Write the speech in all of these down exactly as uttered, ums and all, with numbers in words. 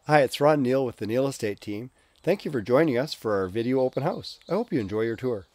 Hi, it's Ron Neal with the Neal Estate team. Thank you for joining us for our video open house. I hope you enjoy your tour.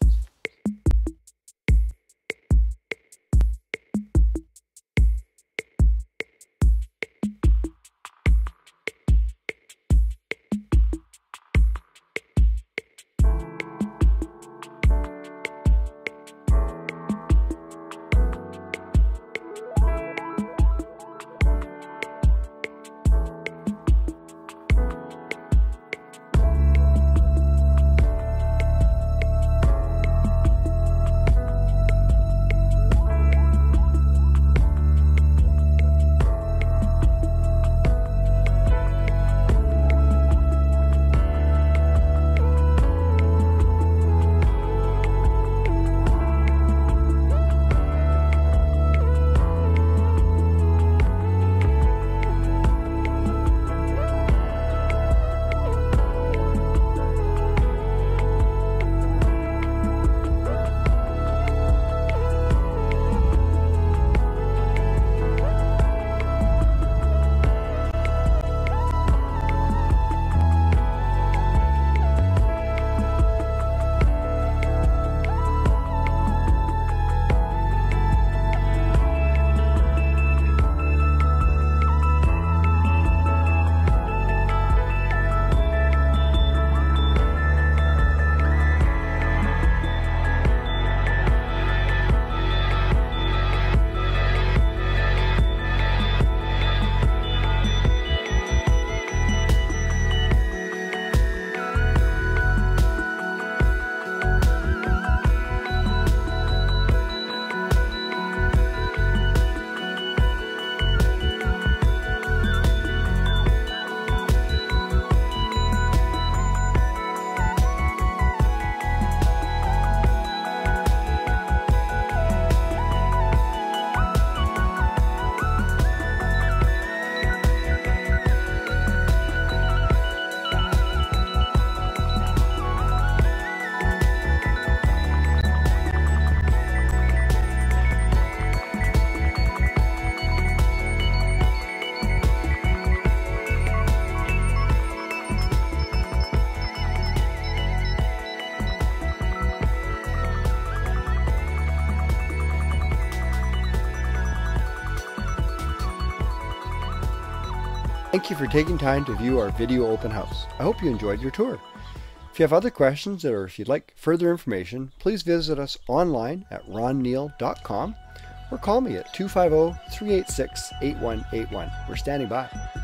Thank you for taking time to view our video open house. I hope you enjoyed your tour. If you have other questions or if you'd like further information, please visit us online at ron neal dot com or call me at two five zero, three eight six, eight one eight one. We're standing by.